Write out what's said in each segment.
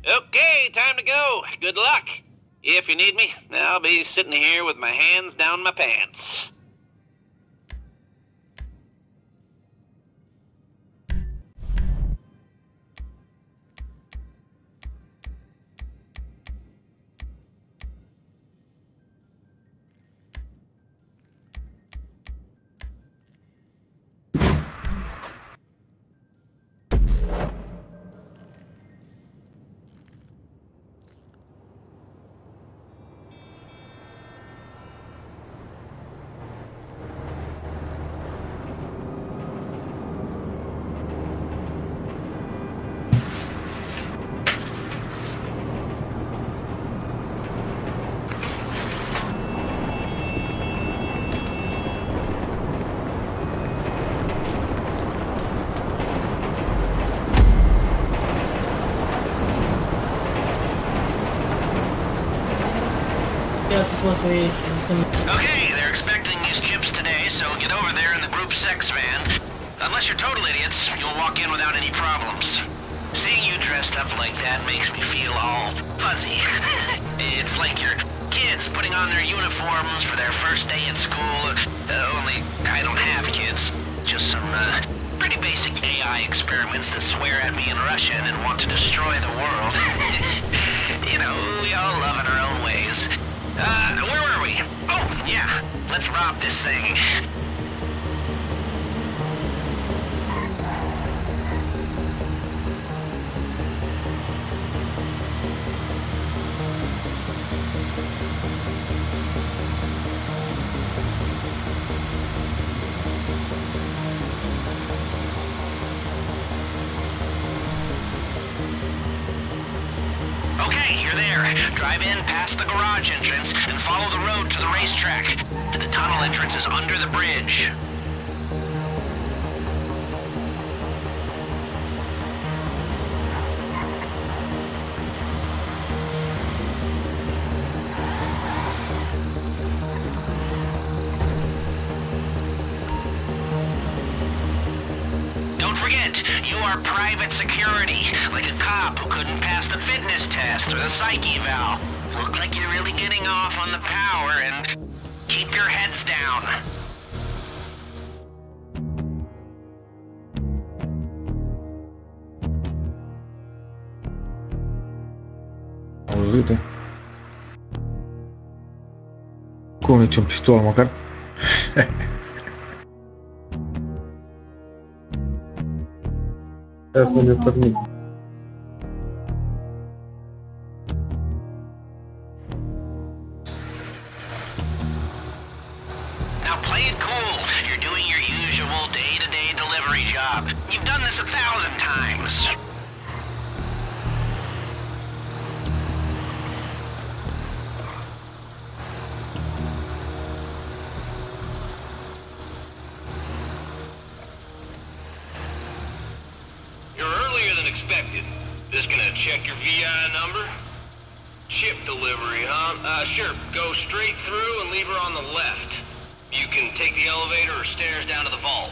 Okay, time to go. Good luck. If you need me, I'll be sitting here with my hands down my pants. Okay, they're expecting these chips today, so get over there in the Group 6 van. Unless you're total idiots, you'll walk in without any problems. Seeing you dressed up like that makes me feel all fuzzy. It's like your kids putting on their uniforms for their first day at school. Only I don't have kids. Just some pretty basic AI experiments that swear at me in Russian and want to destroy the world. You know, we all love in our own ways. Where were we? Oh, yeah. Let's rob this thing. Okay, you're there. Drive in past the garage entrance and follow the road to the racetrack. The tunnel entrance is under the bridge. Don't forget, you are private security, like a cop who couldn't pass the fitness test or the psych eval. Look like you're really getting off on the power, and keep your heads down. Auzite? Cu niciun pistol măcar? Ia să ne permit. Now play it cool. You're doing your usual day-to-day delivery job. You've done this 1,000 times. You're earlier than expected. This gonna check your VI number? Chip delivery, huh? Sure. Go straight through and leave her on the left. You can take the elevator or stairs down to the vault.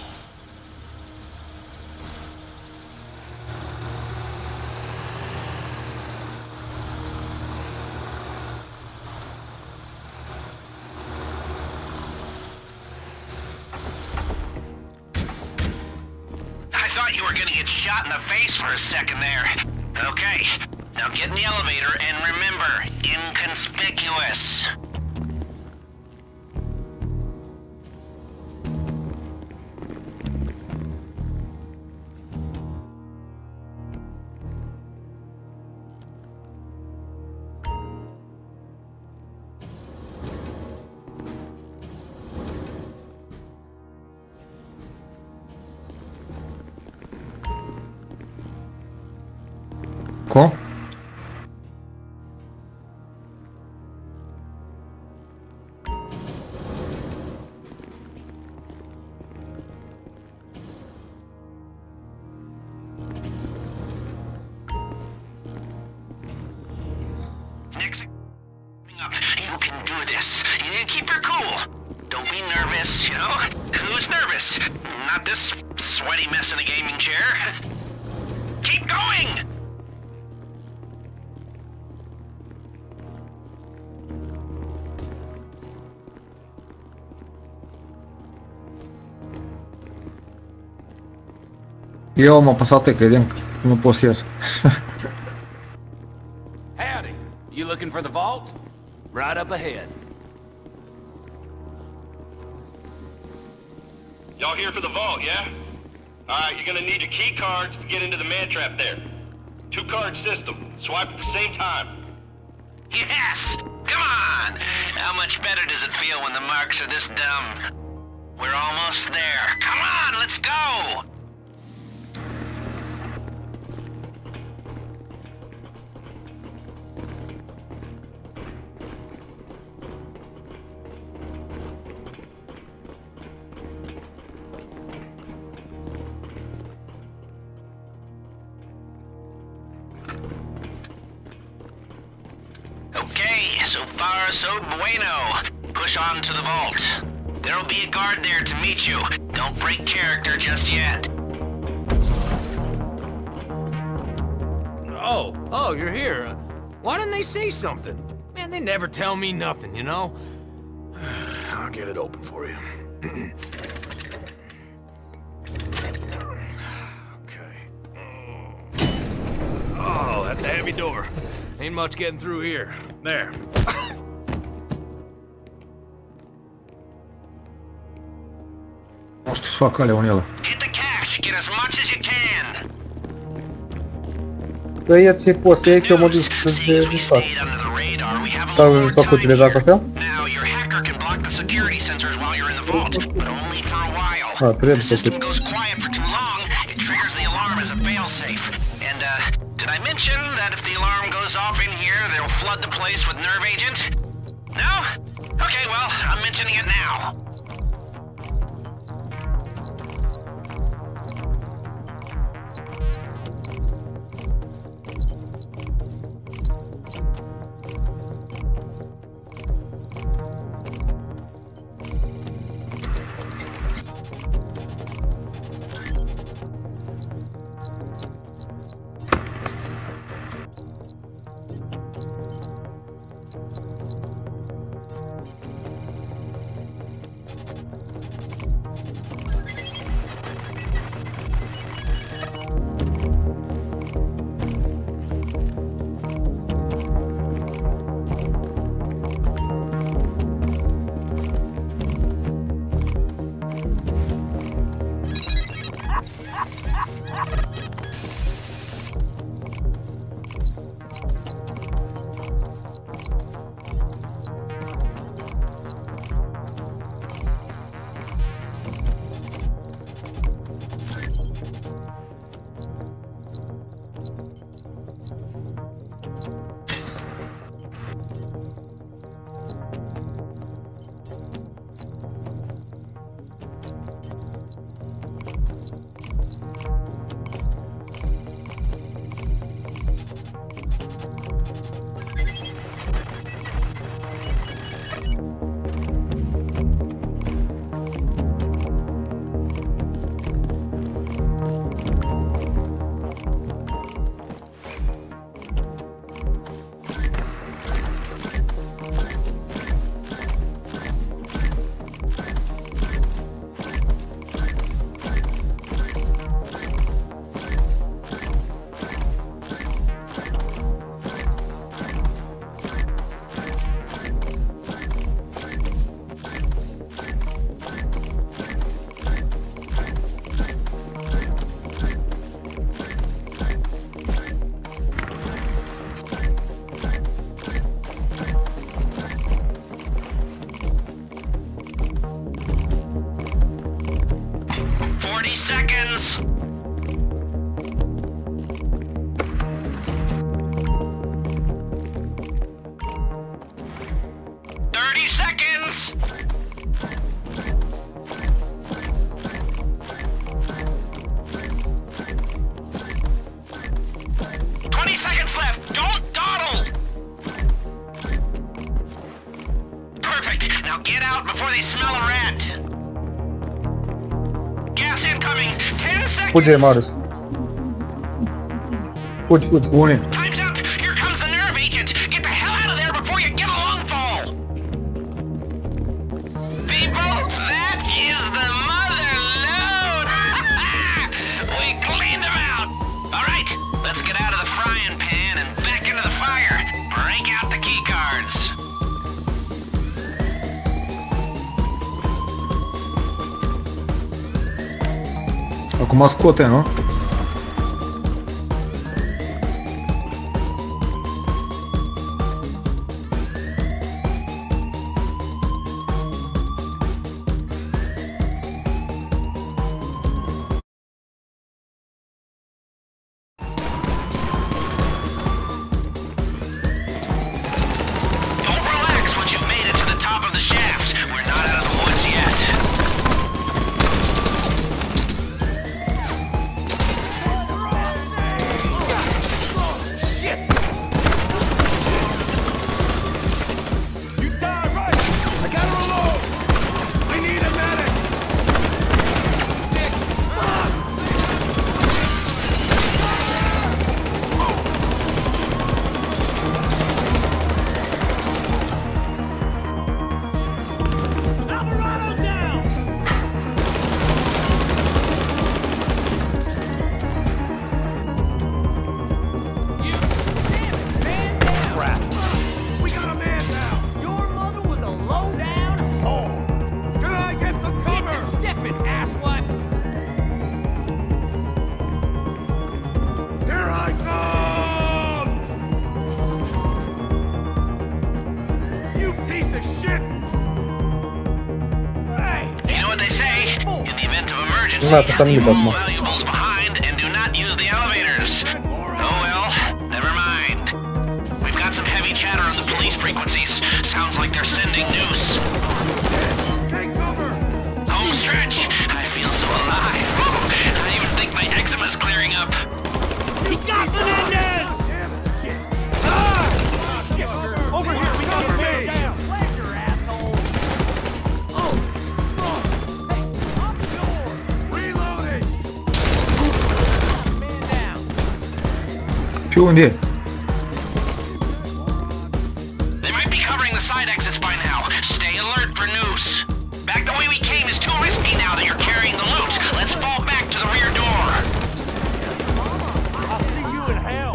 I thought you were gonna get shot in the face for a second there. Okay, now get in the elevator and remember, inconspicuous. Cum? Next up, you can do this. You keep your cool. Don't be nervous, you know? Who's nervous? Not this sweaty mess in a gaming chair. Keep going! Eu m-am pasat că credeam că nu pot să ies. Howdy. You looking for the vault? Right up ahead. Y'all here for the vault, yeah? Alright, you're gonna need your key cards to get into the man trap there. 2-card system. Swipe at the same time. Yes! Come on! How much better does it feel when the marks are this dumb? We're almost there. Come on, let's go! Okay, so far so bueno. Push on to the vault. There'll be a guard there to meet you. Don't break character just yet. Oh, you're here. Why didn't they say something? Man, they never tell me nothing, you know? I'll get it open for you. Okay. Oh, that's a heavy door. Ain't much getting through here. There. Nu știu să fac alea unele. Hit the cash. Get as much as you can. Că e ce poți să iei că eu mă duc de dispat. Sau s-au făcut deja cu astea? Now your hacker can block the security sensors while you're in the vault, but only for a while. Trebuie If the să system goes quiet for too long, it triggers the alarm as a failsafe. And did I mention that if the alarm goes off in here, they'll flood the place with nerve agent? No? Okay, well, I'm mentioning it now. Seconds. Seconds. 20 seconds left. Don't dawdle. Perfect. Now get out before they smell a rat. Gas incoming. 10 seconds. Fuge, Marius. Fugi, fugi. Une. Time's up. Here comes the nerve agent. Get the hell out of there before you get a long fall. People, that is the mother load. We cleared All right, let's get out of the frying pan and back into the fire. Break out the key cards. Acum scoate, nu? Don't relax once you've made it to the top of the shaft. We're not out of the woods yet. Leave valuables behind and do not use the elevators. Oh well, never mind. We've got some heavy chatter on the police frequencies. Sounds like they're sending news. Home stretch. I feel so alive. I even think my eczema's clearing up. He got Menendez! Over here, we got a man down! Pleasure, asshole! Pe unde e? They might be covering the side exits by now. Stay alert for news. Back the way we came is too risky now that you're carrying the loot. Let's fall back to the rear door. I'll see you in hell!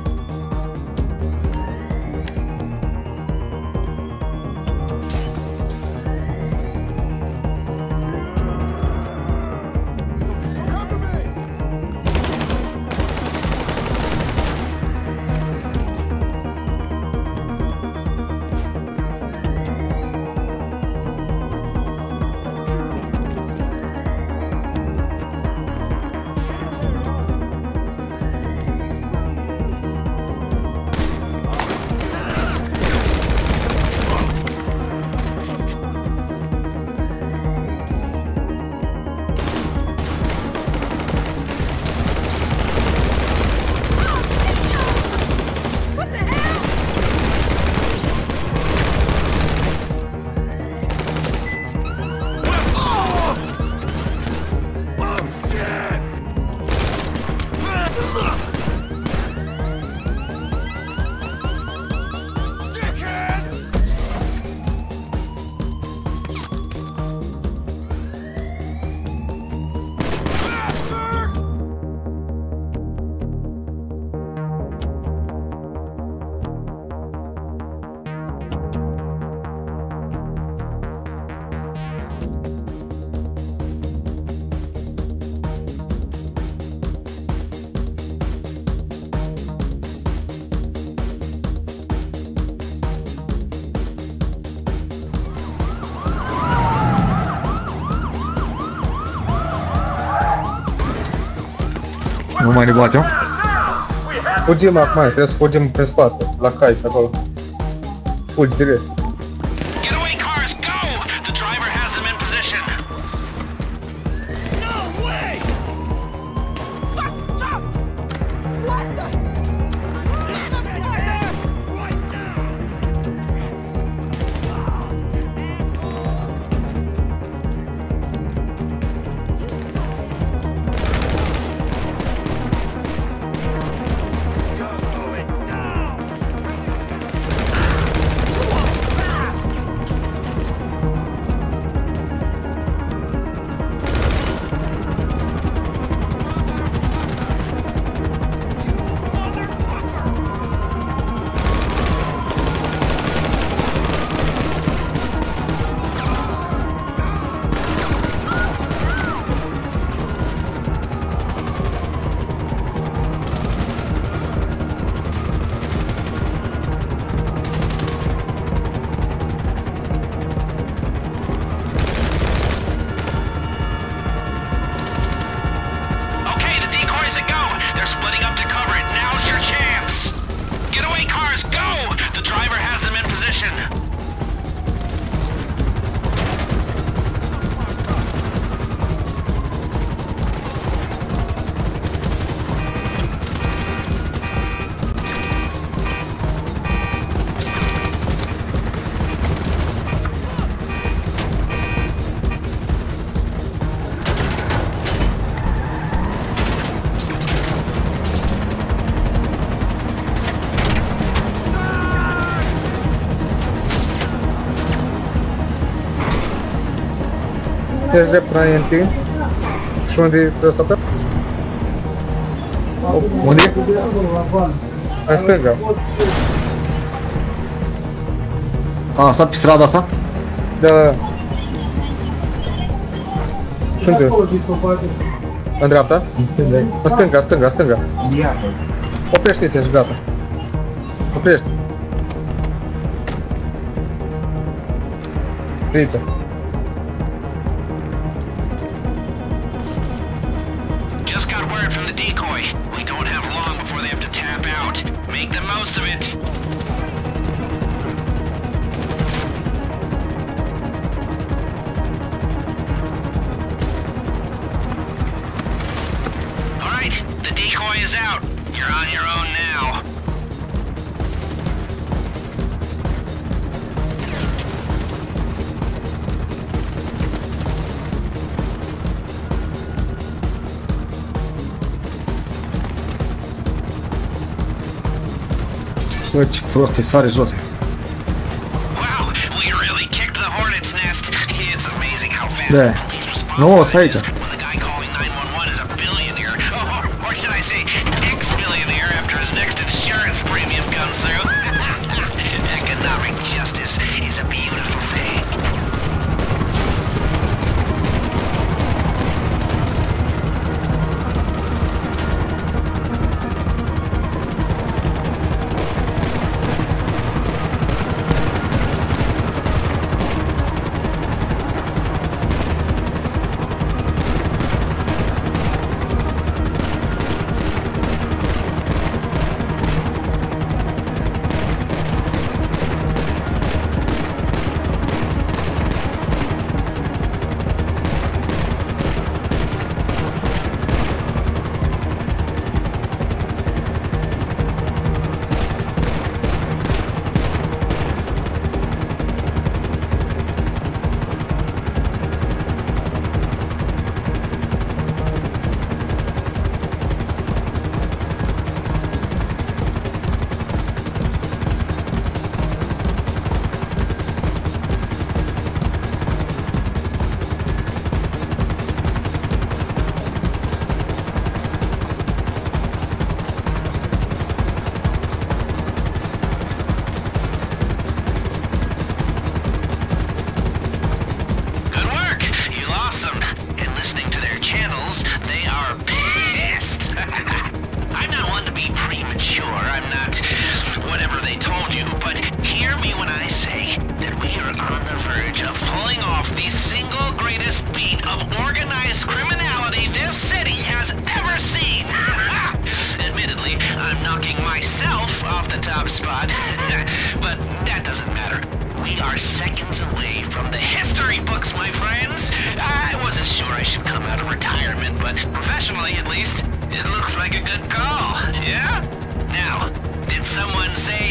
Nu mai ne batem? Fugim acum, trebuie să fugim pe spate, la cai, acolo. Fugi direct. Getaway cars, go! The driver has them in position. No way! Fuck! Stop! What the? Right now! Merge până INT. Și unde trebuie să apă? Unde? În stânga. A, stat pe strada asta? Da. Și unde? În dreapta? În stânga, stânga, stânga. Oprește-te și gata. Oprește. Aici. Just got word from the decoy. We don't have long before they have to tap out. Make the most of it. All right, the decoy is out. You're on your own now. Bă, ce prost e, sare jos. Wow, we really kicked the hornet's nest. It's amazing how fast Da. the police response Nu, o să aici. is when the guy calling 911 is a billionaire. Or should I say, ex-billionaire after his next insurance premium comes through. Economic justice is a beautiful thing. top spot. But that doesn't matter. We are seconds away from the history books, my friends. I wasn't sure I should come out of retirement, but professionally at least, it looks like a good call, yeah? Now, did someone say